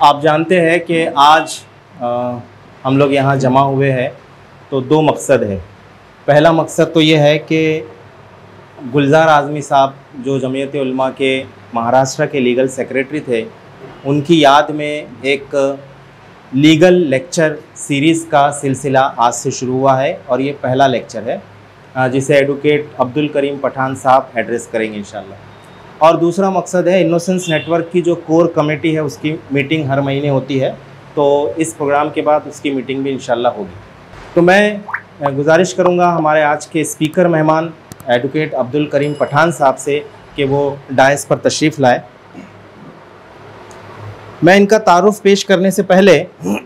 आप जानते हैं कि आज हम लोग यहाँ जमा हुए हैं तो दो मकसद है। पहला मकसद तो ये है कि गुलजार आज़मी साहब जो जमीयत उलमा के महाराष्ट्र के लीगल सेक्रेटरी थे, उनकी याद में एक लीगल लेक्चर सीरीज़ का सिलसिला आज से शुरू हुआ है और ये पहला लेक्चर है जिसे एडवोकेट अब्दुल करीम पठान साहब एड्रेस करेंगे इंशाल्लाह। और दूसरा मकसद है इनोसेंस नेटवर्क की जो कोर कमेटी है उसकी मीटिंग हर महीने होती है, तो इस प्रोग्राम के बाद उसकी मीटिंग भी इंशाल्लाह होगी। तो मैं गुजारिश करूंगा हमारे आज के स्पीकर मेहमान एडवोकेट अब्दुल करीम पठान साहब से कि वो डायस पर तशरीफ़ लाए। मैं इनका तारुफ पेश करने से पहले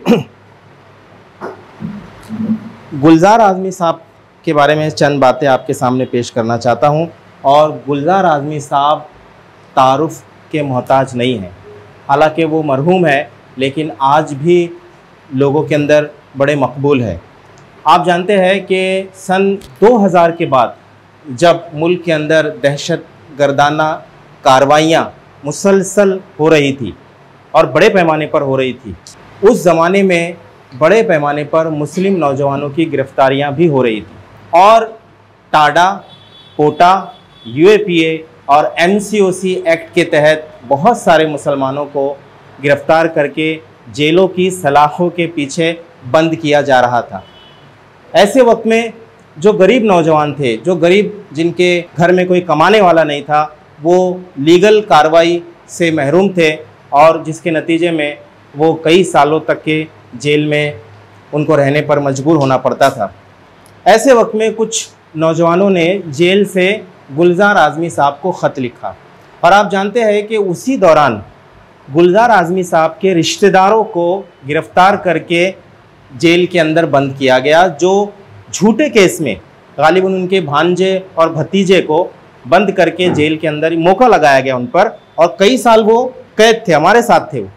गुलजार आज़मी साहब के बारे में चंद बातें आपके सामने पेश करना चाहता हूं। और गुलजार आज़मी साहब तारुफ के मोहताज नहीं हैं, हालांकि वो मरहूम है लेकिन आज भी लोगों के अंदर बड़े मकबूल है। आप जानते हैं कि सन 2000 के बाद जब मुल्क के अंदर दहशत गर्दाना कार्रवाइयाँ मुसलसल हो रही थी और बड़े पैमाने पर हो रही थी, उस ज़माने में बड़े पैमाने पर मुस्लिम नौजवानों की गिरफ़्तारियाँ भी हो रही थी और टाडा, कोटा, UAPA और MCOC एक्ट के तहत बहुत सारे मुसलमानों को गिरफ़्तार करके जेलों की सलाखों के पीछे बंद किया जा रहा था। ऐसे वक्त में जो गरीब नौजवान थे, जो गरीब जिनके घर में कोई कमाने वाला नहीं था, वो लीगल कार्रवाई से महरूम थे और जिसके नतीजे में वो कई सालों तक के जेल में उनको रहने पर मजबूर होना पड़ता था। ऐसे वक्त में कुछ नौजवानों ने जेल से गुलजार आज़मी साहब को ख़त लिखा और आप जानते हैं कि उसी दौरान गुलजार आज़मी साहब के रिश्तेदारों को गिरफ़्तार करके जेल के अंदर बंद किया गया, जो झूठे केस में गालिबन उनके भांजे और भतीजे को बंद करके जेल के अंदर मौका लगाया गया उन पर और कई साल वो कैद थे, हमारे साथ थे वो।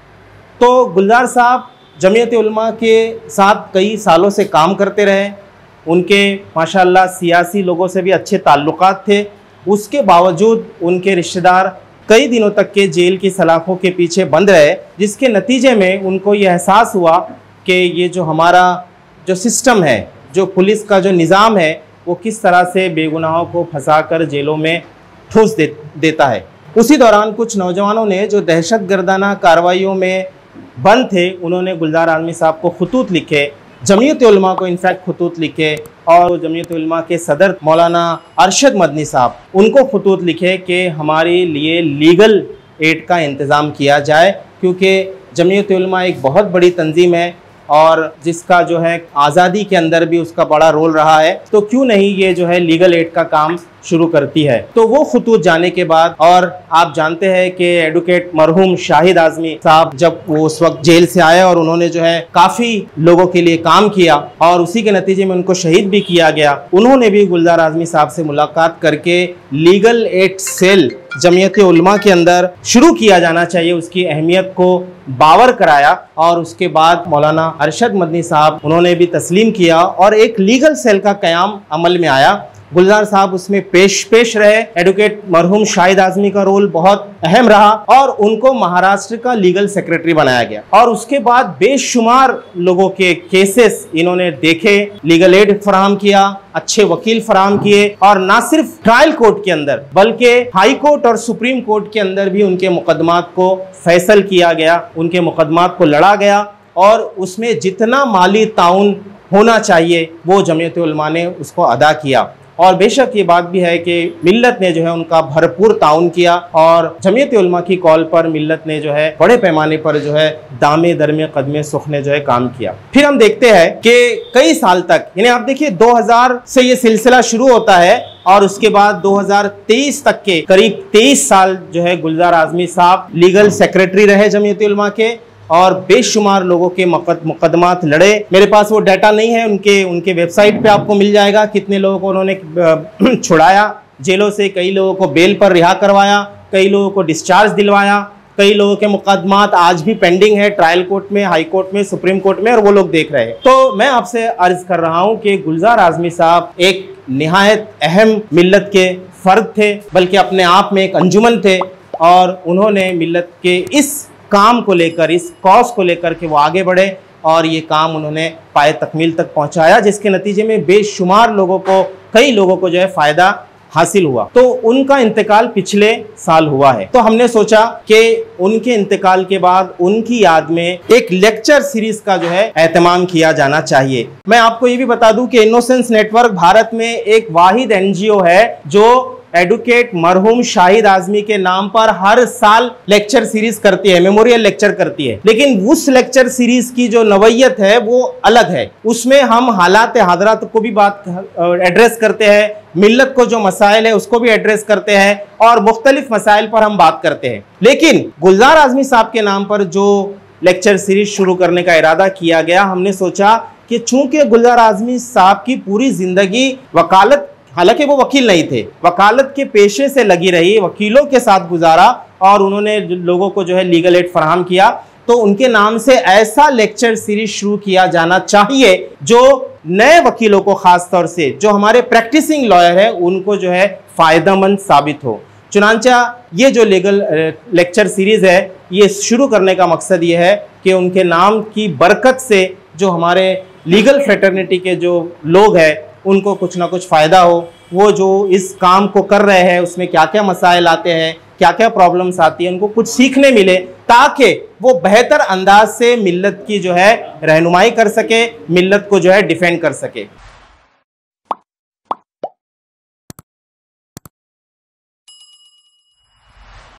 तो गुलजार साहब जमीयत उलमा के साथ कई सालों से काम करते रहे, उनके माशाअल्लाह सियासी लोगों से भी अच्छे ताल्लुकात थे। उसके बावजूद उनके रिश्तेदार कई दिनों तक के जेल की सलाखों के पीछे बंद रहे, जिसके नतीजे में उनको ये एहसास हुआ कि ये जो हमारा जो सिस्टम है, जो पुलिस का जो निज़ाम है, वो किस तरह से बेगुनाहों को फंसाकर जेलों में ठूस देता है। उसी दौरान कुछ नौजवानों ने जो दहशत गर्दाना कार्रवाइयों में बंद थे, उन्होंने गुलजार आज़मी साहब को खतूत लिखे, जमीयत उलमा को इनफैक्ट खतूत लिखे और जमीयत उलमा के सदर मौलाना अरशद मदनी साहब, उनको खतूत लिखे कि हमारे लिए लीगल एड का इंतज़ाम किया जाए, क्योंकि जमीयत उलमा एक बहुत बड़ी तंजीम है और जिसका जो है आज़ादी के अंदर भी उसका बड़ा रोल रहा है, तो क्यों नहीं ये जो है लीगल एड का काम शुरू करती है। तो वो खतूत जाने के बाद, और आप जानते हैं कि एडवोकेट मरहूम शाहिद आज़मी साहब जब वो उस वक्त जेल से आए और उन्होंने जो है काफ़ी लोगों के लिए काम किया और उसी के नतीजे में उनको शहीद भी किया गया, उन्होंने भी गुलजार आज़मी साहब से मुलाकात करके legal aid cell Jamiat Ulama के अंदर शुरू किया जाना चाहिए, उसकी अहमियत को बावर कराया और उसके बाद मौलाना अरशद मदनी साहब उन्होंने भी तस्लीम किया और एक लीगल सेल का क़याम अमल में आया। गुलजार साहब उसमें पेश रहे। एडवोकेट मरहूम शाहिद आज़मी का रोल बहुत अहम रहा और उनको महाराष्ट्र का लीगल सेक्रेटरी बनाया गया और उसके बाद बेशुमार लोगों के केसेस इन्होंने देखे, लीगल एड फराहम किया, अच्छे वकील फराहम किए और ना सिर्फ ट्रायल कोर्ट के अंदर बल्कि हाई कोर्ट और सुप्रीम कोर्ट के अंदर भी उनके मुकदमात को फैसल किया गया, उनके मुकदमात को लड़ा गया और उसमें जितना माली ताउन होना चाहिए वो जमीयत उलमा ने उसको अदा किया। और बेशक ये बात भी है कि मिल्लत ने जो है उनका भरपूर ताउन किया और जमीयत उलमा की कॉल पर मिल्लत ने जो है बड़े पैमाने पर जो है दामे दरमे कदमे सुख ने जो है काम किया। फिर हम देखते हैं कि कई साल तक, यानी आप देखिए 2000 से ये सिलसिला शुरू होता है और उसके बाद 2023 तक के करीब 23 साल जो है गुलजार आज़मी साहब लीगल सेक्रेटरी रहे जमीयत उलमा के और बेशुमार लोगों के मुकदमात लड़े। मेरे पास वो डाटा नहीं है, उनके वेबसाइट पे आपको मिल जाएगा कितने लोगों को उन्होंने छुड़ाया जेलों से, कई लोगों को बेल पर रिहा करवाया, कई लोगों को डिस्चार्ज दिलवाया, कई लोगों के मुकदमात आज भी पेंडिंग है ट्रायल कोर्ट में, हाई कोर्ट में, सुप्रीम कोर्ट में और वो लोग देख रहे हैं। तो मैं आपसे अर्ज कर रहा हूँ कि गुलजार आज़मी साहब एक निहायत अहम मिल्लत के फ़र्द थे, बल्कि अपने आप में एक अंजुमन थे और उन्होंने मिल्लत के इस काम को लेकर, इस कॉज को लेकर के वो आगे बढ़े और ये काम उन्होंने पाए तकमील तक पहुंचाया, जिसके नतीजे में बेशुमार लोगों को, कई लोगों को जो है फ़ायदा हासिल हुआ। तो उनका इंतकाल पिछले साल हुआ है। तो हमने सोचा कि उनके इंतकाल के बाद उनकी याद में एक लेक्चर सीरीज का जो है एहतमाम किया जाना चाहिए। मैं आपको ये भी बता दूं कि इनोसेंस नेटवर्क भारत में एक वाहिद एनजीओ है जो एडवोकेट मरहूम शाहिद आजमी के नाम पर हर साल लेक्चर सीरीज करती है, मेमोरियल लेक्चर करती है। लेकिन उस लेक्चर सीरीज की जो नवैयत है वो अलग है। उसमें हम हालात हादरात को भी बात एड्रेस करते हैं, मिल्लत को जो मसाइल है उसको भी एड्रेस करते हैं और मुख्तलिफ मसाइल पर हम बात करते हैं। लेकिन गुलजार आजमी साहब के नाम पर जो लेक्चर सीरीज शुरू करने का इरादा किया गया, हमने सोचा कि चूंकि गुलजार आजमी साहब की पूरी जिंदगी वकालत, हालांकि वो वकील नहीं थे, वकालत के पेशे से लगी रही, वकीलों के साथ गुजारा और उन्होंने लोगों को जो है लीगल एड फराहम किया, तो उनके नाम से ऐसा लेक्चर सीरीज शुरू किया जाना चाहिए जो नए वकीलों को, खास तौर से जो हमारे प्रैक्टिसिंग लॉयर है, उनको जो है फ़ायदेमंद साबित हो। चुनांचा ये जो लीगल लेक्चर सीरीज़ है, ये शुरू करने का मकसद ये है कि उनके नाम की बरकत से जो हमारे लीगल फ्रेटर्निटी के जो लोग हैं उनको कुछ ना कुछ फ़ायदा हो। वो जो इस काम को कर रहे हैं उसमें क्या क्या मसाइल आते हैं, क्या क्या प्रॉब्लम्स आती हैं, उनको कुछ सीखने मिले ताकि वो बेहतर अंदाज से मिल्लत की जो है रहनुमाई कर सके, मिल्लत को जो है डिफेंड कर सके।